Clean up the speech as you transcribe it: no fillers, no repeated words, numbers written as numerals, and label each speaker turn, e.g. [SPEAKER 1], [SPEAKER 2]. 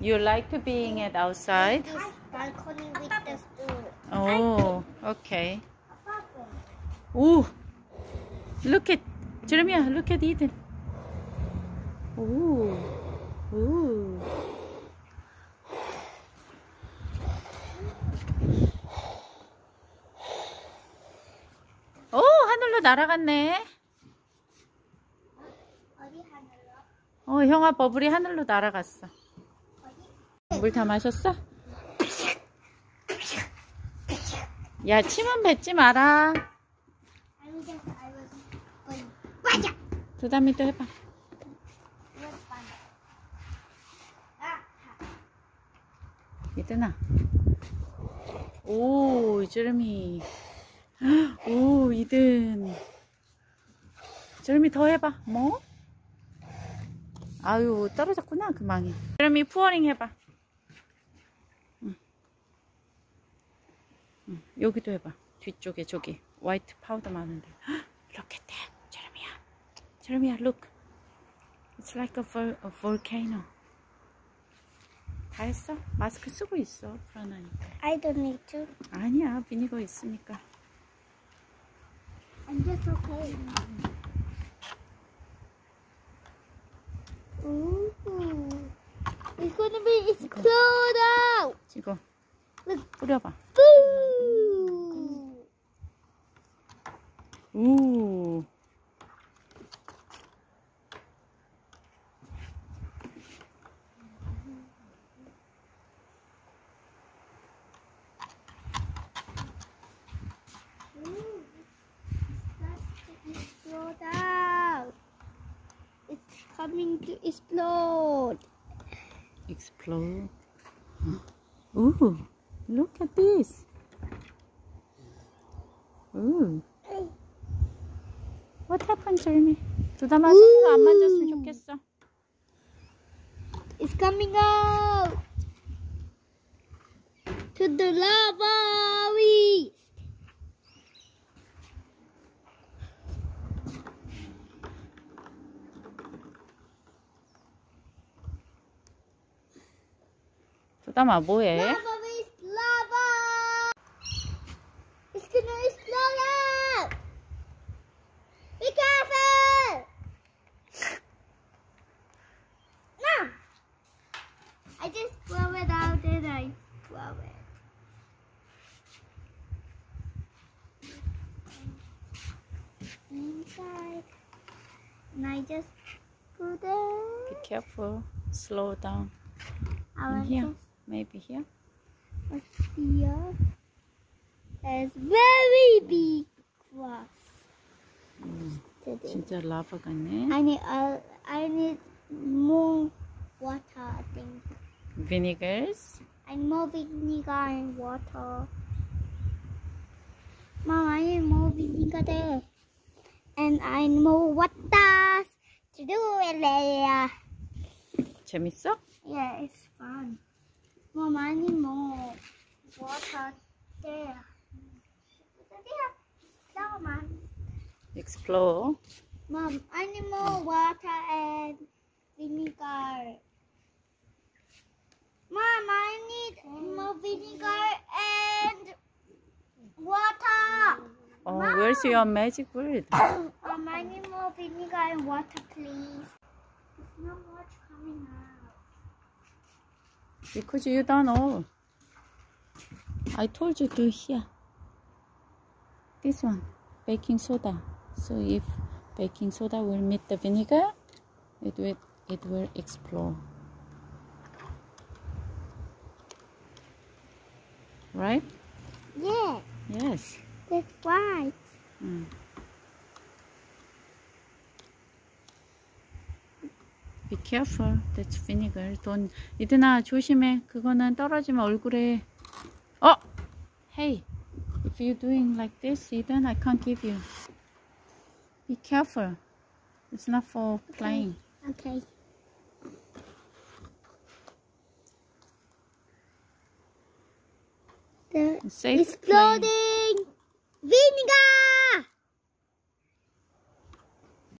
[SPEAKER 1] You like to being at outside?
[SPEAKER 2] This balcony with the stool.
[SPEAKER 1] Oh, okay. Ooh, look at Jeremiah. Look at Eden. Ooh, ooh. 오, 하늘로 날아갔네.
[SPEAKER 2] 어디 하늘로?
[SPEAKER 1] 형아 버블이 하늘로 날아갔어. 물 다 마셨어? 야, 침은 뱉지 마라.
[SPEAKER 2] 맞아.
[SPEAKER 1] 그 다음에 또 해봐. 이든아. 오, 제르미. 오, 이든. 제르미 더 해봐. 뭐? 아유, 떨어졌구나, 그 망이. 제르미 푸어링 해봐. 응. 응. 여기도 해봐. 뒤쪽에 저기 화이트 파우더 많은데. Look at that, 제르미야. 제르미야, look. It's like a volcano. 다 했어? 마스크 쓰고 있어. 불안하니까.
[SPEAKER 2] I don't need to.
[SPEAKER 1] 아니야, 비니거 있으니까.
[SPEAKER 2] I'm just okay. Ooh. It's gonna be explode out.
[SPEAKER 1] 지금 뿌려봐.
[SPEAKER 2] Boo.
[SPEAKER 1] 우.
[SPEAKER 2] Explode out. It's coming to explode.
[SPEAKER 1] Explode. Ooh, look at this. Ooh. What happened, Jeremy? 두다마 손으로 안 만졌으면 좋겠어.
[SPEAKER 2] It's coming out to the lava waste.
[SPEAKER 1] 두다마 뭐해?
[SPEAKER 2] Lava waste, lava. It's gonna explode out. Be careful. No. I just blow it out and I blow it. Inside. And I just put it.
[SPEAKER 1] Be careful. Slow down.
[SPEAKER 2] I
[SPEAKER 1] Here.
[SPEAKER 2] want
[SPEAKER 1] Maybe here.
[SPEAKER 2] to here. There's very big grass today.
[SPEAKER 1] 진짜 라바 같네.
[SPEAKER 2] I need more water, I think.
[SPEAKER 1] Vinegars.
[SPEAKER 2] I need more vinegar and water. Mom, I need more vinegar there. And I need more water to do it later.
[SPEAKER 1] 재밌어?
[SPEAKER 2] Yeah, it's fun. Mom, I need more water there. There, Mom.
[SPEAKER 1] Explore.
[SPEAKER 2] Mom, I need more water and vinegar. Mom, I need more vinegar and water.
[SPEAKER 1] Oh,
[SPEAKER 2] Mom.
[SPEAKER 1] where's your magic word?
[SPEAKER 2] Mom, I need more vinegar and water, please. There's not much coming out.
[SPEAKER 1] Because you don't know. I told you to here. This one, baking soda. So if baking soda will meet the vinegar, it will explode. Right?
[SPEAKER 2] Yeah,
[SPEAKER 1] Yes.
[SPEAKER 2] that's right.
[SPEAKER 1] Be careful. That's vinegar. Don't. 이든아 조심해. 그거는 떨어지면 얼굴에. Hey. If you're doing like this, Eden, I can't give you. Be careful. It's not for playing.
[SPEAKER 2] Okay. The
[SPEAKER 1] Safe
[SPEAKER 2] exploding vinegar!